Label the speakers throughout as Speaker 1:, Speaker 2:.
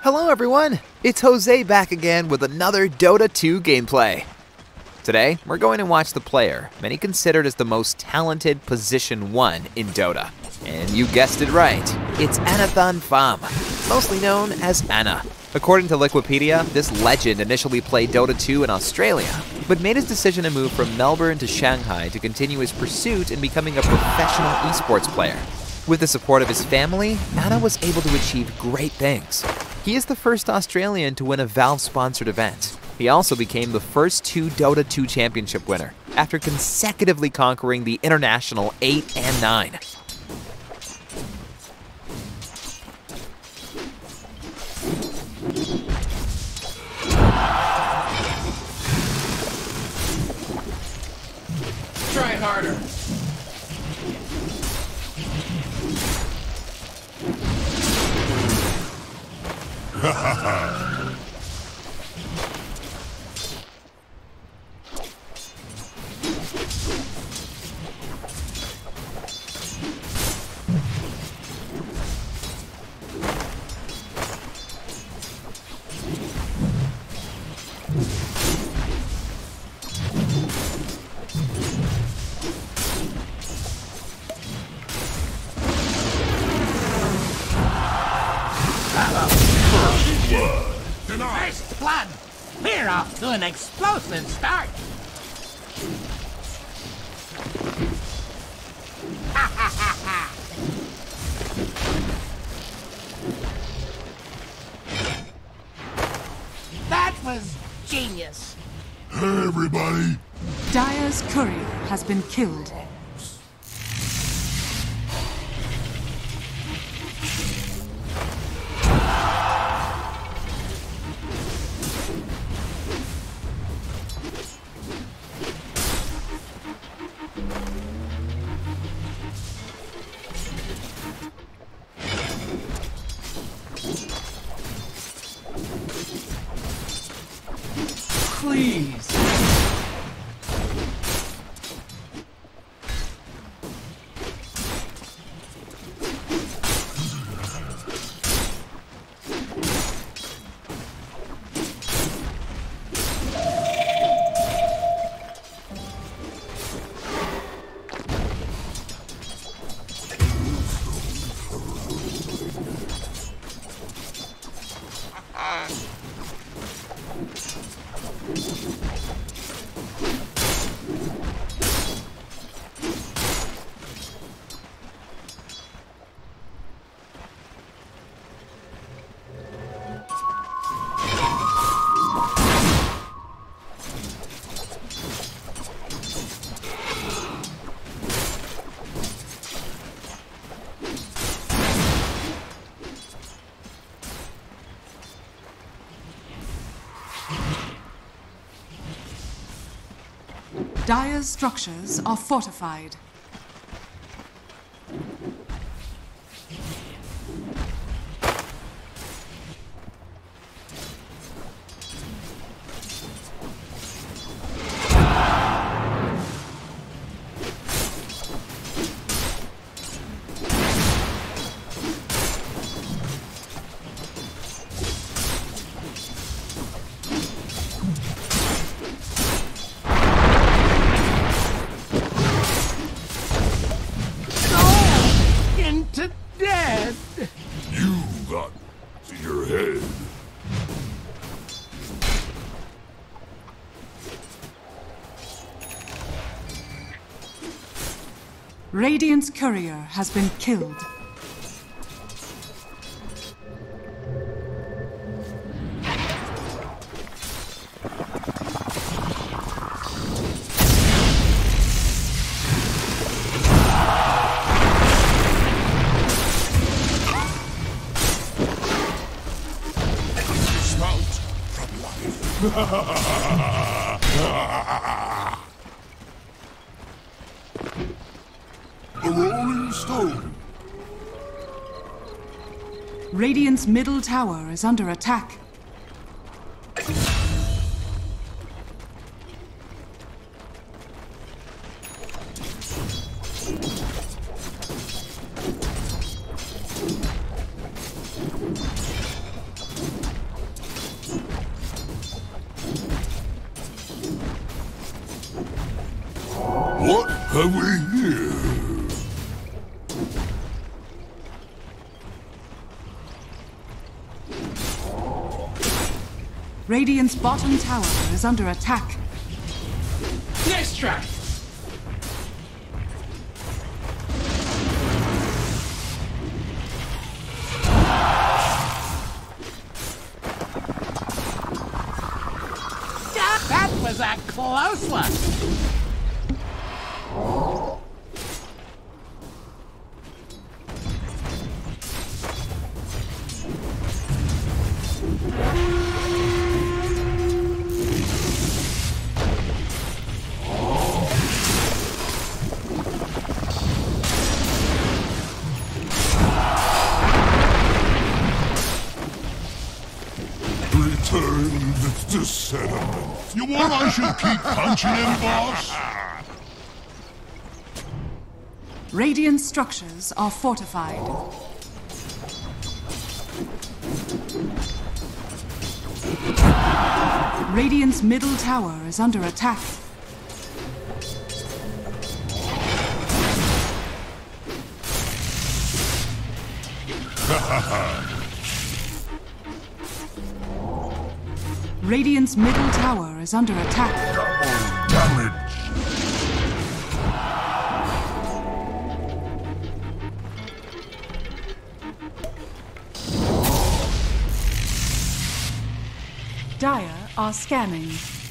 Speaker 1: Hello everyone, it's Jose back again with another Dota 2 gameplay. Today, we're going to watch the player, many considered as the most talented position 1 in Dota. And you guessed it right, it's Anathan Pham, mostly known as Ana. According to Wikipedia, this legend initially played Dota 2 in Australia, but made his decision to move from Melbourne to Shanghai to continue his pursuit in becoming a professional esports player. With the support of his family, Ana was able to achieve great things. He is the first Australian to win a Valve-sponsored event. He also became the first 2 Dota 2 championship winner, after consecutively conquering the international 8 and 9.
Speaker 2: Try harder. Ha ha ha!
Speaker 3: First blood! We're off to an explosive start! That was genius!
Speaker 2: Hey, everybody!
Speaker 4: Dire's courier has been killed.
Speaker 2: Please!
Speaker 4: Dire's structures are fortified. Radiant's courier has been killed.
Speaker 2: Spout from life. The Rolling Stone.
Speaker 4: Radiant's middle tower is under attack.
Speaker 2: Over here.
Speaker 4: Radiant's bottom tower is under attack.
Speaker 3: Nice try. That was a close one.
Speaker 2: Return to settlement. You want I should keep punching him, boss?
Speaker 4: Radiant structures are fortified. Radiant's middle tower is under attack. Radiant's middle tower is under attack.
Speaker 2: Damage.
Speaker 4: Dire are scanning.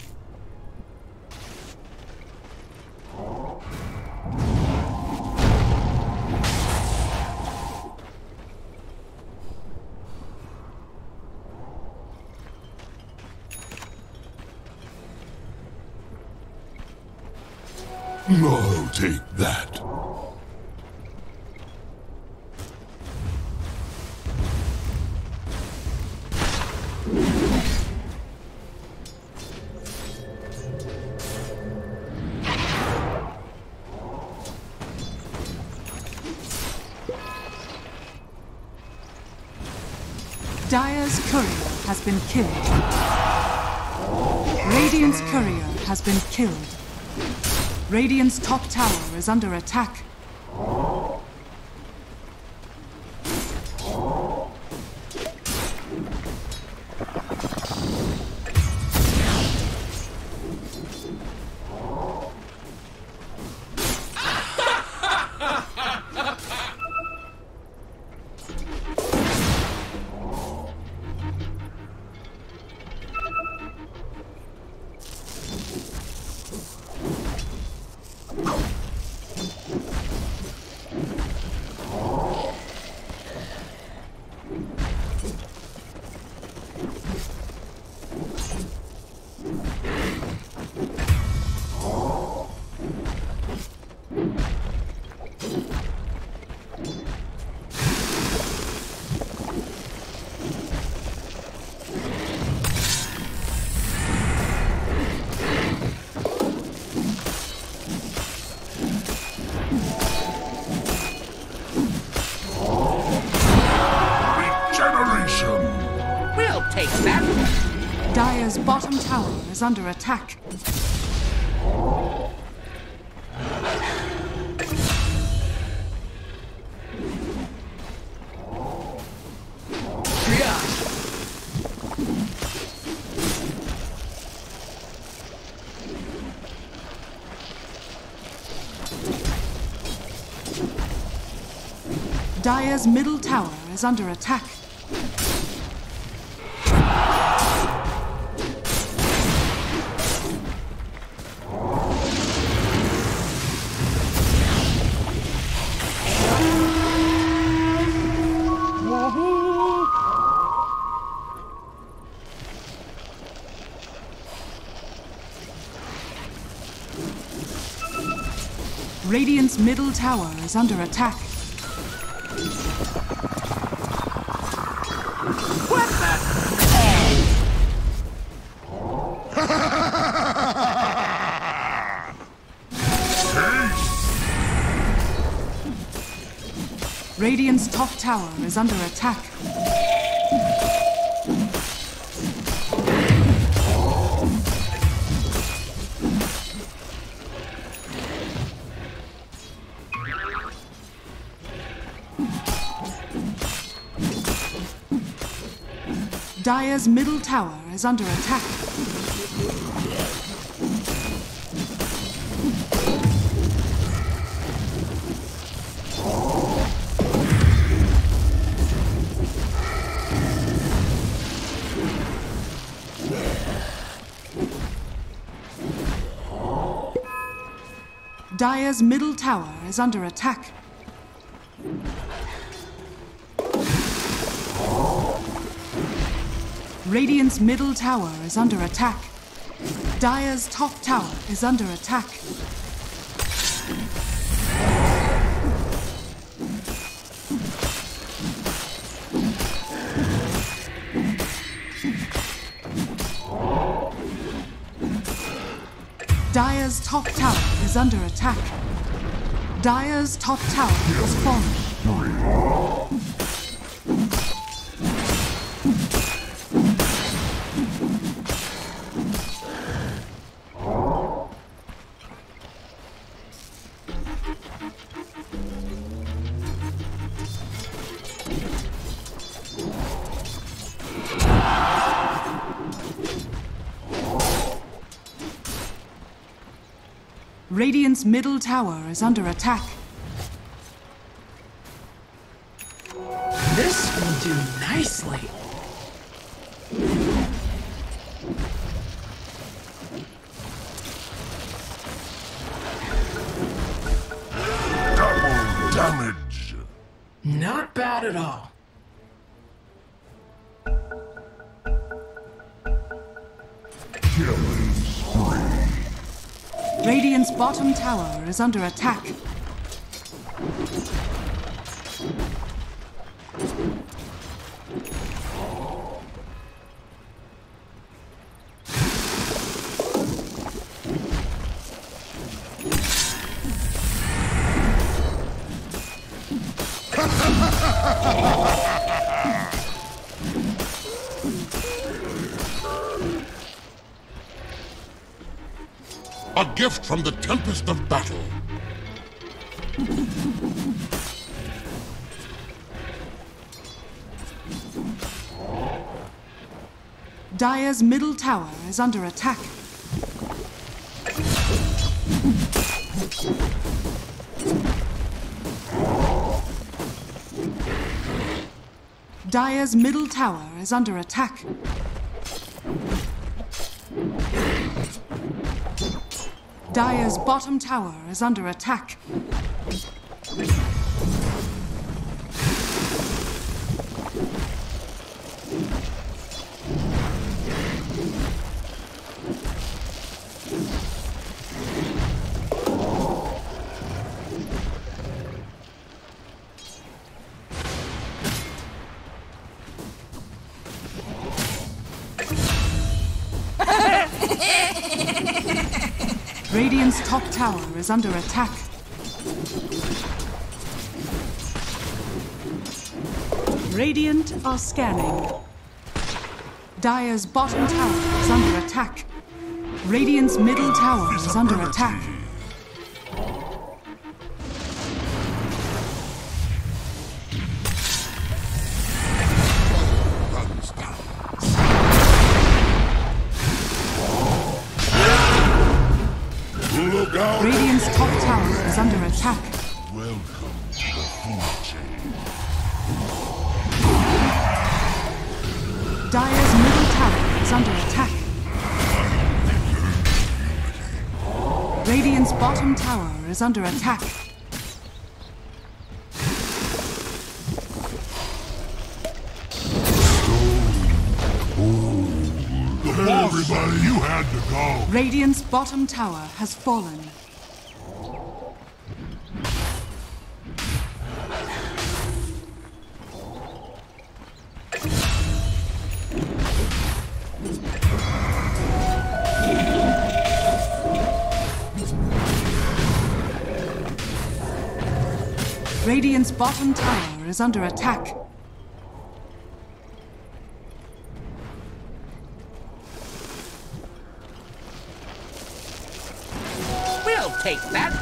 Speaker 2: I'll take that.
Speaker 4: Dire's courier has been killed. Radiant's courier has been killed. Radiant's top tower is under attack.
Speaker 3: We'll take that.
Speaker 4: Dire's bottom tower is under attack. Dire's middle tower is under attack. Radiant's middle tower is under attack.
Speaker 3: What the?
Speaker 4: Radiant's top tower is under attack. Dire's middle tower is under attack. Dire's middle tower is under attack. Radiant's middle tower is under attack. Dire's top tower is under attack. Dire's top tower is under attack. Dire's top tower has fallen. Radiant's middle tower is under attack.
Speaker 5: This will do nicely.
Speaker 2: Double damage.
Speaker 5: Not bad at all.
Speaker 2: Killing spree.
Speaker 4: Radiant's bottom tower is under attack.
Speaker 2: A gift from the tempest of battle.
Speaker 4: Dire's middle tower is under attack. Dire's middle tower is under attack. Dire's bottom tower is under attack. Radiant's top tower is under attack. Radiant are scanning. Dire's bottom tower is under attack. Radiant's middle tower is under attack.
Speaker 2: Look out!
Speaker 4: Radiant's top tower is under attack.
Speaker 2: Welcome to the food chain.
Speaker 4: Dire's middle tower is under attack. Radiant's bottom tower is under attack.
Speaker 2: Everybody, you had to go.
Speaker 4: Radiant's bottom tower has fallen. Radiant's bottom tower is under attack.
Speaker 3: We'll take that.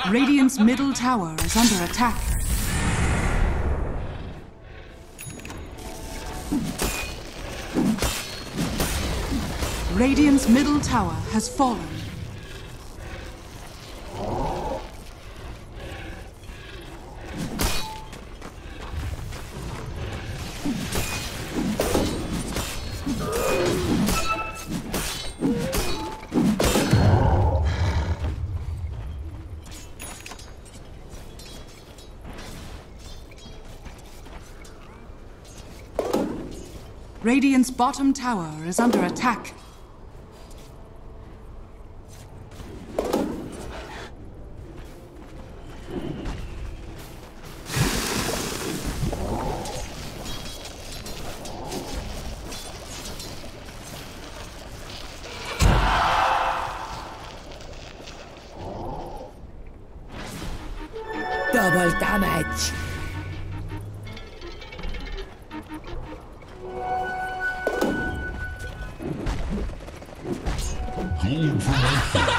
Speaker 4: Radiant's middle tower is under attack. Radiant's middle tower has fallen. Radiant's bottom tower is under attack.
Speaker 6: Double damage.
Speaker 2: Gold for my feet.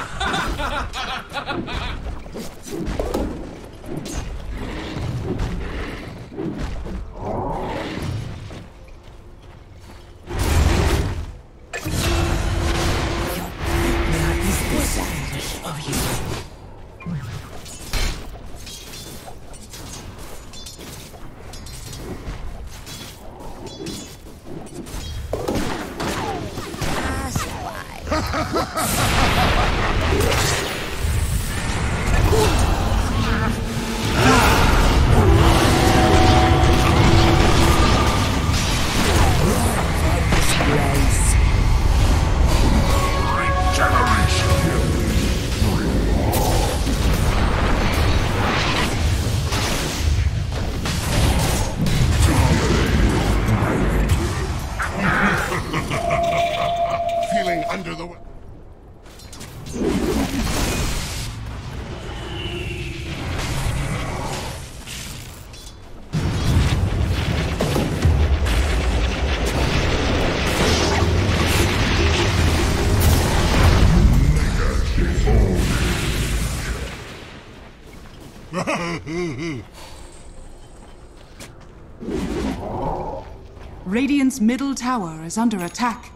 Speaker 2: Feeling under the...
Speaker 4: Radiant's middle tower is under attack.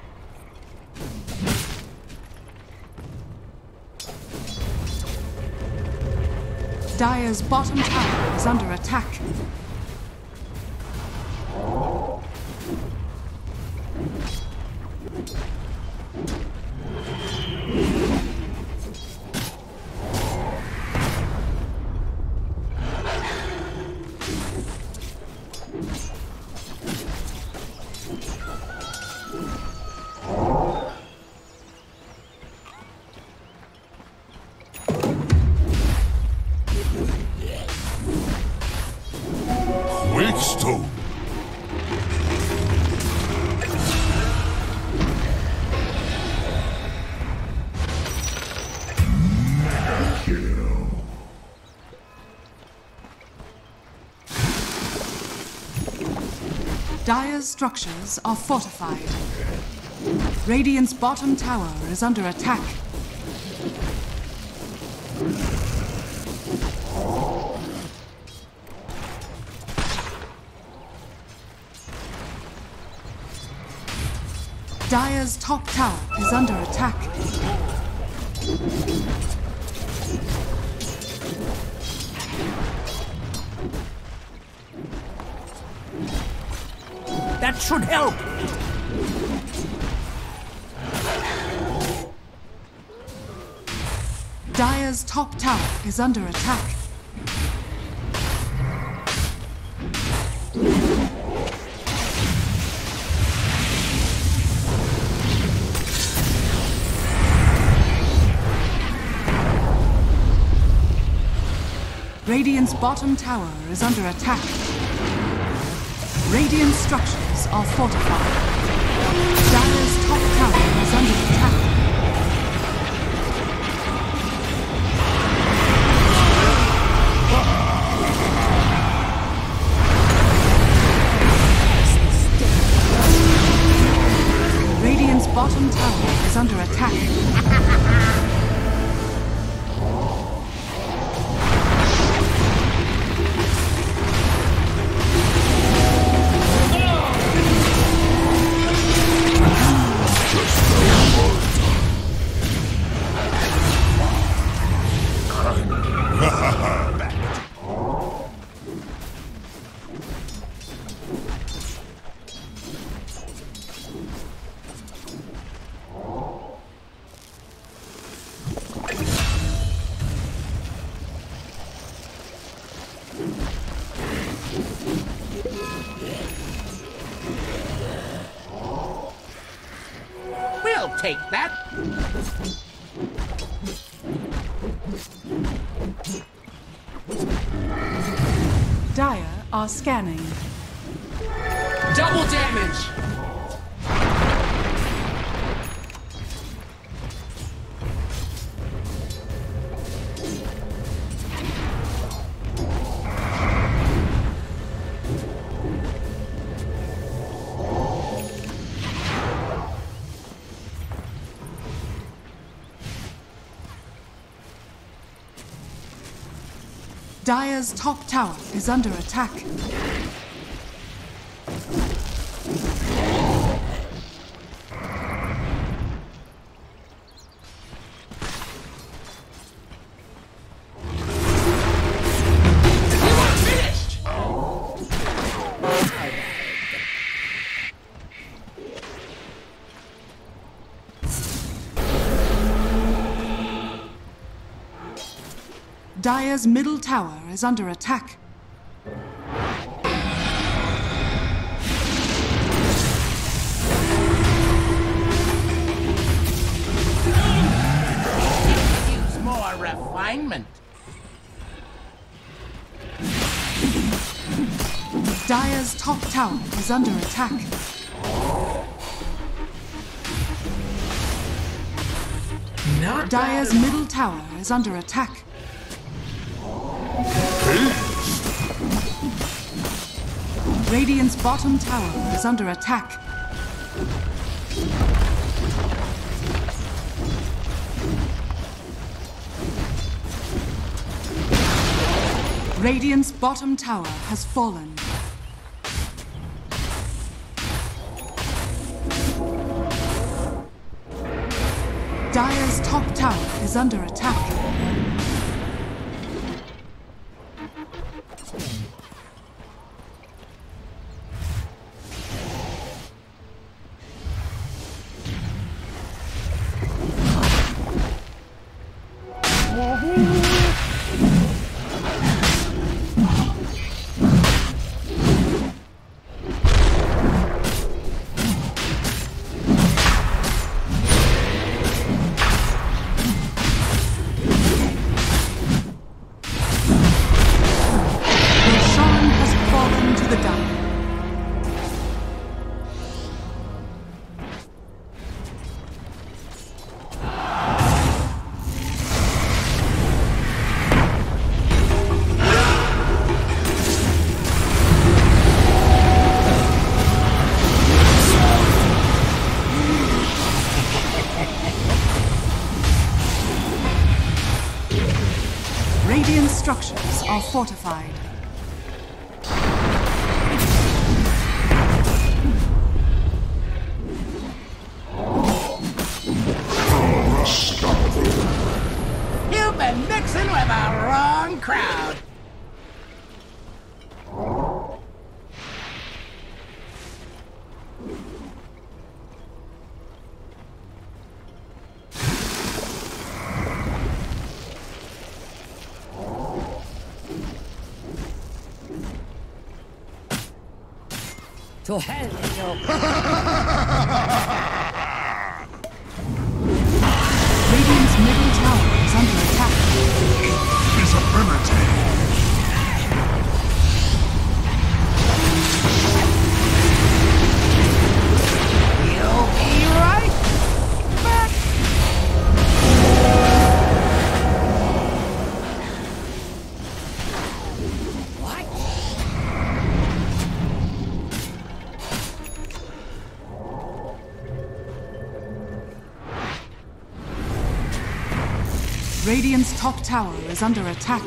Speaker 4: Dire's bottom tower is under attack.
Speaker 2: Stone. Mega kill.
Speaker 4: Dire's structures are fortified. Radiant's bottom tower is under attack. Dire's top tower is under attack.
Speaker 3: That should help.
Speaker 4: Dire's top tower is under attack. Radiant's bottom tower is under attack. Radiant structures are fortified. Dire's top tower is under attack. Radiant's bottom tower is under attack.
Speaker 3: take that.
Speaker 4: Dire are scanning.
Speaker 5: Double damage!
Speaker 4: Dire's top tower is under attack. Dire's middle tower is under attack.
Speaker 3: Use more refinement.
Speaker 4: Dire's top tower is under attack.
Speaker 5: Not
Speaker 4: Dire's
Speaker 5: bad at
Speaker 4: middle tower is under attack. Radiant's bottom tower is under attack. Radiant's bottom tower has fallen. Dire's top tower is under attack. Roshan has fallen to the Dire. Radiant structures are fortified.
Speaker 3: You've been mixing with the wrong crowd.
Speaker 6: To hell with you.
Speaker 4: Radiant's middle tower is under attack.
Speaker 2: Disability.
Speaker 3: You'll be right back.
Speaker 6: What?
Speaker 4: Radiant's top tower is under attack.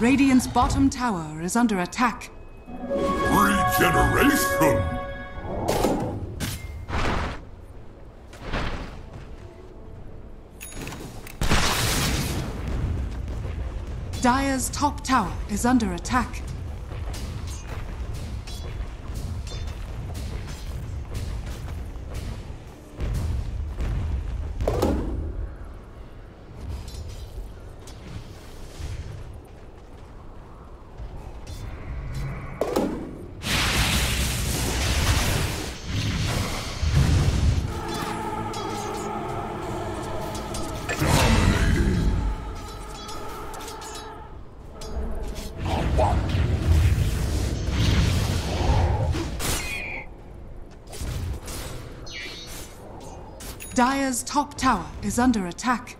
Speaker 4: Radiant's bottom tower is under attack.
Speaker 2: Regeneration!
Speaker 4: Dire's top tower is under attack. Dire's top tower is under attack.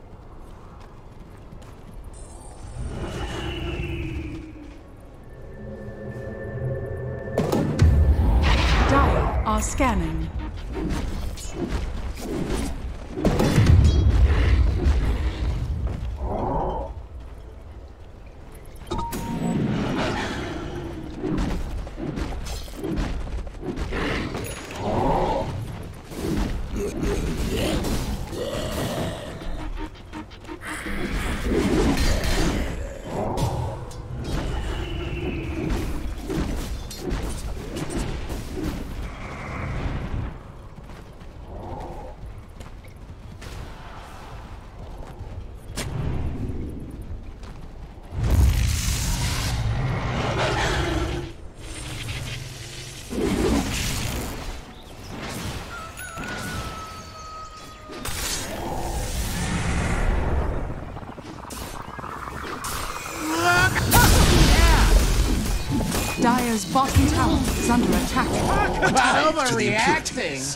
Speaker 4: Dire are scanning. Dire's bottom tower is under attack.
Speaker 3: Talk about overreacting.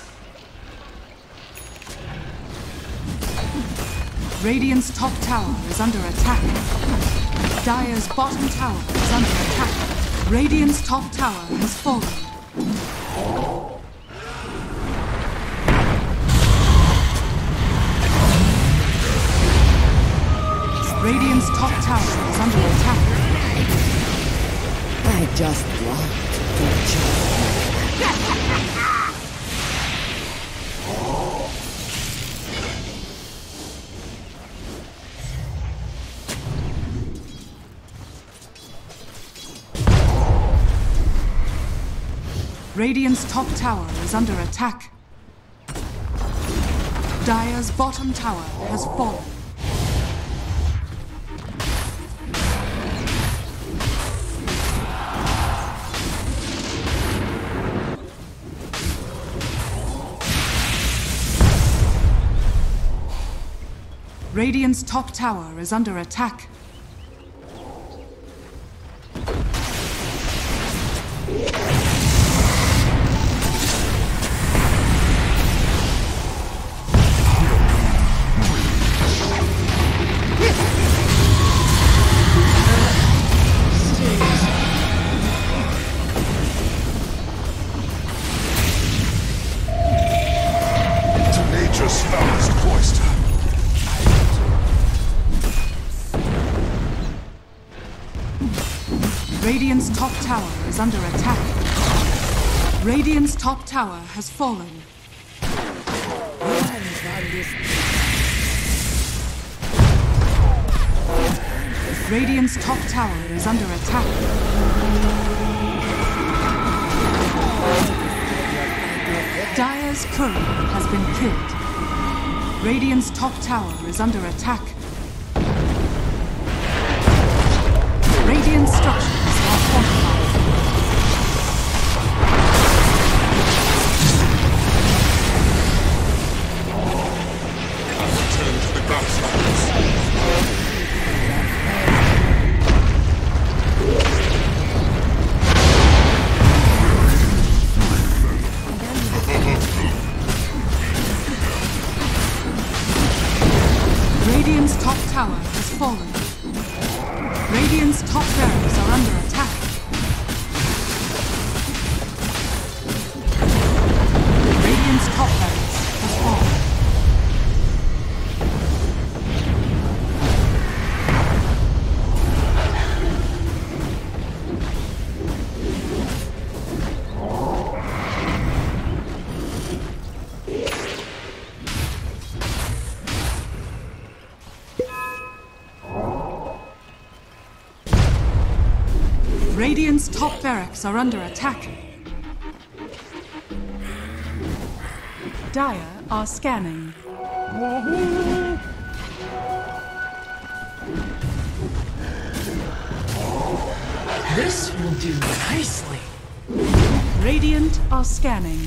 Speaker 4: Radiant's top tower is under attack. Dire's bottom tower is under attack. Radiant's top tower has fallen. Radiant's top tower is under attack.
Speaker 6: I just want to jump.
Speaker 4: Radiant's top tower is under attack. Dire's bottom tower has fallen. Radiant's top tower is under attack.
Speaker 2: Nature's foulest cloister.
Speaker 4: Radiant's top tower is under attack. Radiant's top tower has fallen. Radiant's top tower is under attack. Dire's courier has been killed. Radiant's top tower is under attack. Radiant structures are fortified.
Speaker 2: Return to the grasslands.
Speaker 4: Radiant's top tower has fallen. Radiant's top barracks are under Radiant's top barracks are under attack. Dire are scanning.
Speaker 5: This will do nicely.
Speaker 4: Radiant are scanning.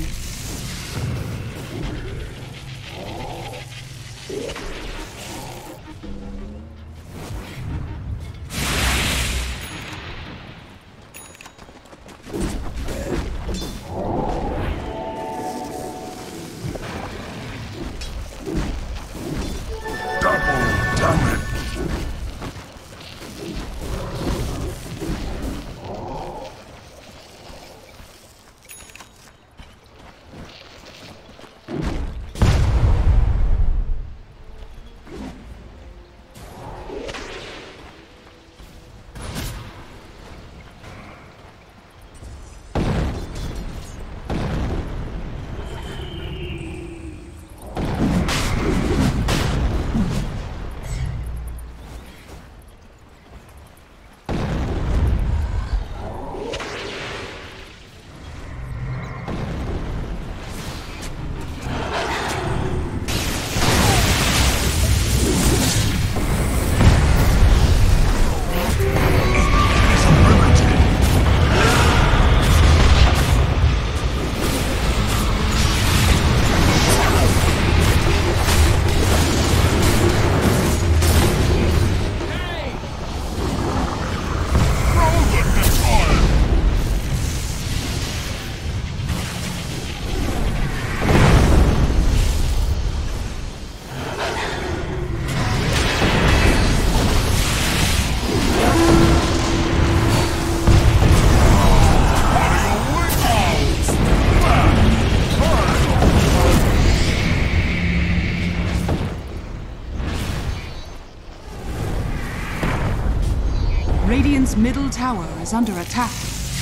Speaker 4: Radiant's middle tower is under attack.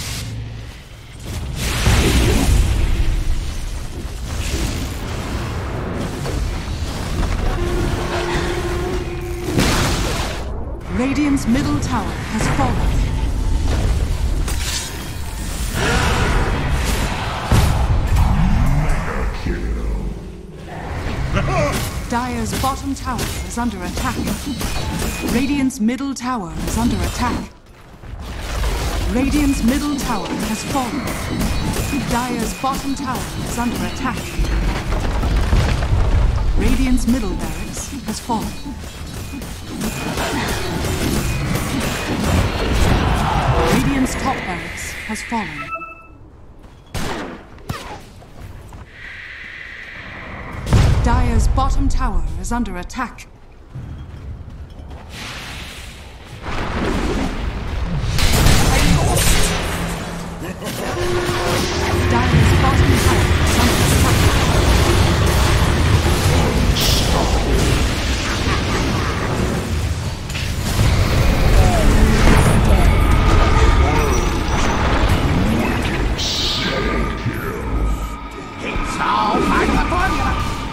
Speaker 4: Radiant's middle tower has fallen. Dire's bottom tower is under attack. Radiant's middle tower is under attack. Radiant's middle tower has fallen. Dire's bottom tower is under attack. Radiant's middle barracks has fallen. Radiant's top barracks has fallen. Dire's bottom tower is under attack. Dire's bottom tower is under attack.
Speaker 3: It's all part of the formula.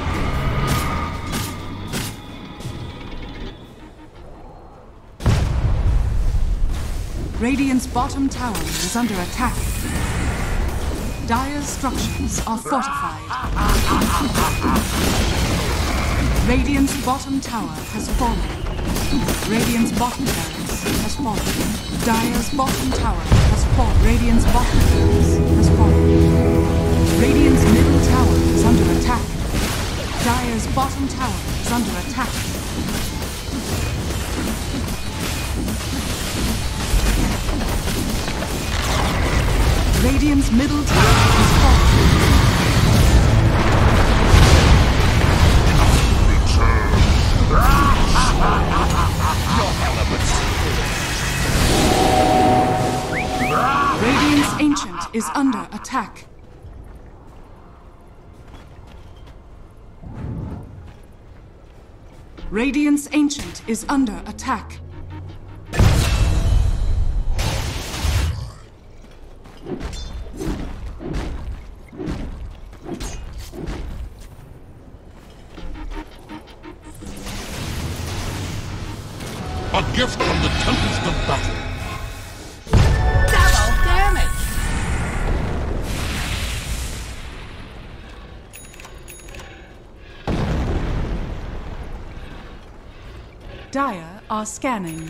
Speaker 4: Radiant's bottom tower is under attack. Dire's structures are fortified. Radiant's bottom tower has fallen. Radiant's bottom barracks has fallen. Dire's bottom tower has fallen. Radiant's bottom barracks has fallen. Radiant's middle tower is under attack. Dire's bottom tower is under attack. Radiant's middle tower has fallen. Radiant's Ancient is under attack. Radiant's Ancient is under attack.
Speaker 2: A gift from the tempest of battle.
Speaker 3: Double
Speaker 4: Dire are scanning.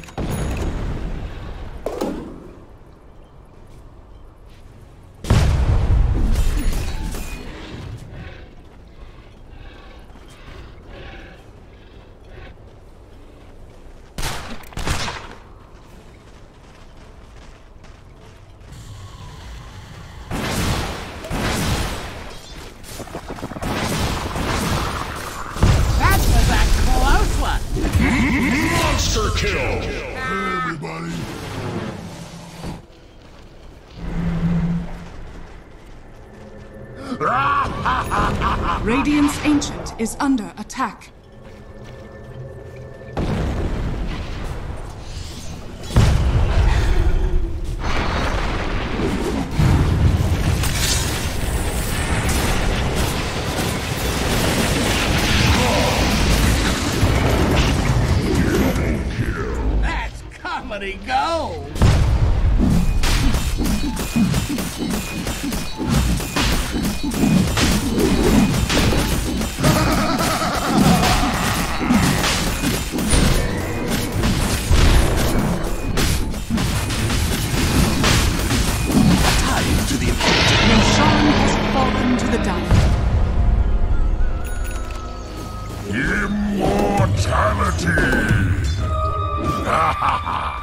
Speaker 3: That was a close one.
Speaker 2: Monster kill! Hey, everybody.
Speaker 4: Radiant's Ancient is under attack.
Speaker 3: That's comedy gold.
Speaker 4: Roshan has fallen to the Dire.
Speaker 2: Immortality! Ha ha ha!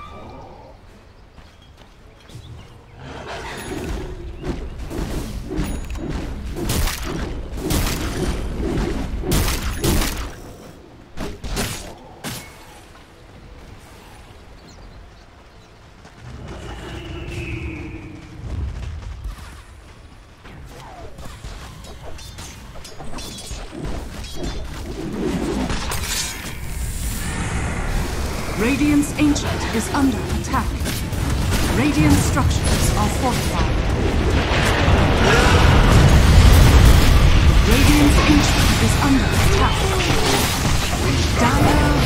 Speaker 4: Radiant's Ancient is under attack. Radiant structures are fortified. Radiant's Ancient is under attack. Dire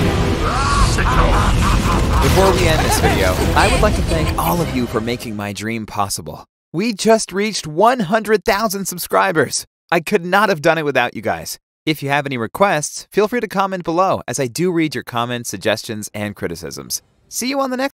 Speaker 4: victory.
Speaker 1: Before we end this video, I would like to thank all of you for making my dream possible. We just reached 100,000 subscribers. I could not have done it without you guys. If you have any requests, feel free to comment below, as I do read your comments, suggestions, and criticisms. See you on the next